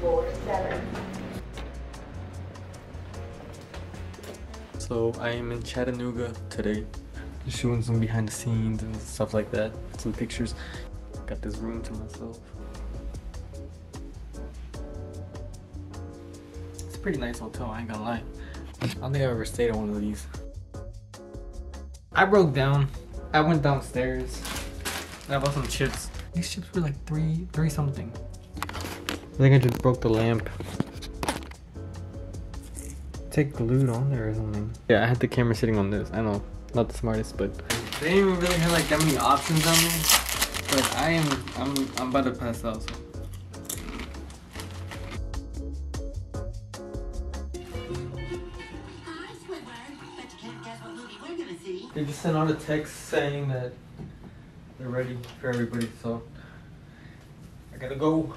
So I am in Chattanooga today, just shooting some behind the scenes and stuff like that, some pictures. Got this room to myself. It's a pretty nice hotel, I ain't gonna lie. I don't think I've ever stayed at one of these. I broke down. I went downstairs and I bought some chips. These chips were like three something. I think I just broke the lamp. It's like glued on there or something. Yeah, I had the camera sitting on this. I know, not the smartest, but they didn't even really have like that many options on there. But I'm about to pass out. So. They just sent out a text saying that they're ready for everybody, so I gotta go.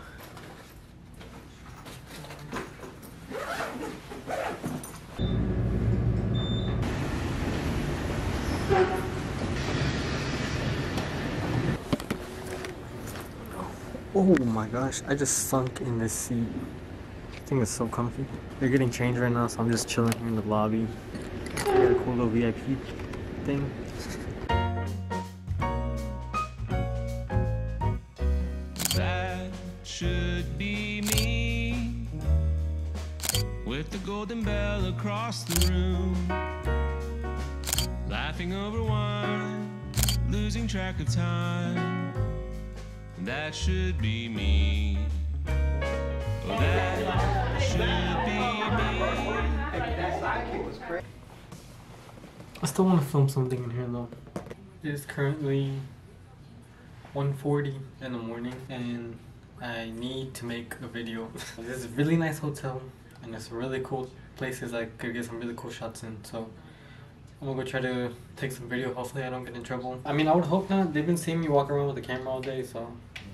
Oh my gosh, I just sunk in this seat. This thing is so comfy. They're getting changed right now, so I'm just chilling here in the lobby. I got a cool little VIP thing. That should be me, with the golden bell across the room, laughing over wine, losing track of time. That should be me. Oh, that should be me. I still want to film something in here though. It is currently 1:40 in the morning and I need to make a video. This is a really nice hotel and there's some really cool places I could get some really cool shots in. So I'm gonna go try to take some video. Hopefully I don't get in trouble. I mean, I would hope not. They've been seeing me walk around with the camera all day, so.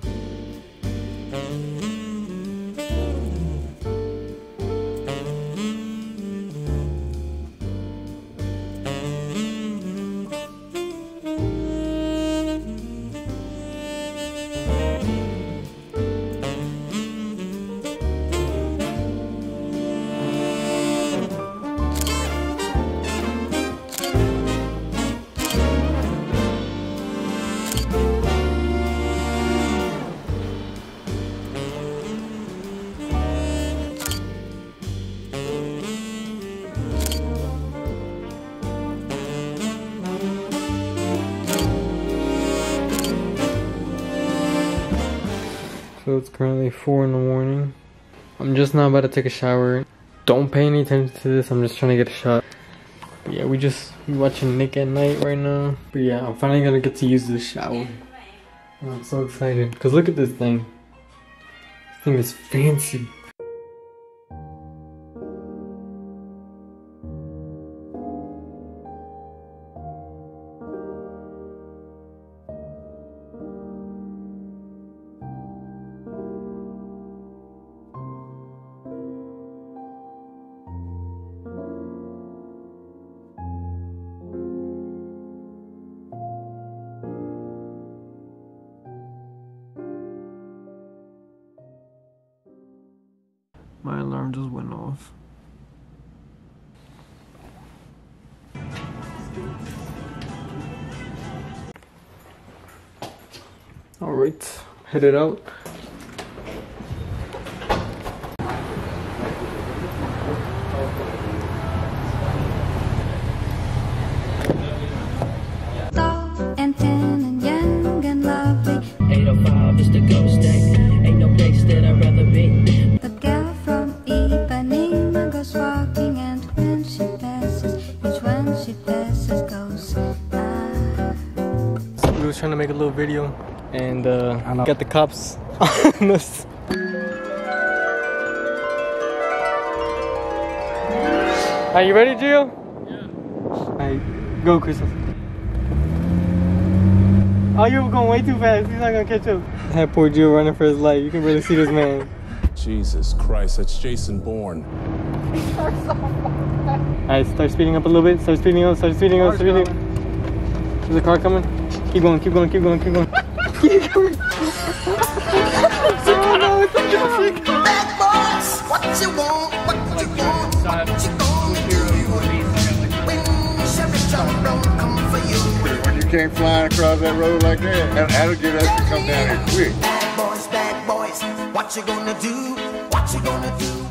So it's currently 4 in the morning. I'm just now about to take a shower. Don't pay any attention to this, I'm just trying to get a shot. But yeah, we watching Nick at Night right now. But yeah, I'm finally gonna get to use this shower. And I'm so excited, because look at this thing. This thing is fancy. My alarm just went off. Alright, headed out. And thin and young and lovely. 805 is the ghost day. Ain't no place that I'd rather be. The girl from Ipanema goes walking, and when she passes, each one she passes goes We was trying to make a little video and got the cops on us. Are you ready, Gio? Yeah. Alright, go, Crystal. Oh, you were going way too fast. He's not gonna catch up. That poor Gio running for his life. You can really see this man. Jesus Christ, that's Jason Bourne. Alright, start speeding up a little bit. Start speeding up, start speeding up, start speeding up. There's a car coming. Keep going, keep going, keep going, keep going. Keep going. Oh no, it's a traffic. came flying across that road like that. And that'll get us to come down here quick. Bad boys, what you gonna do? What you gonna do?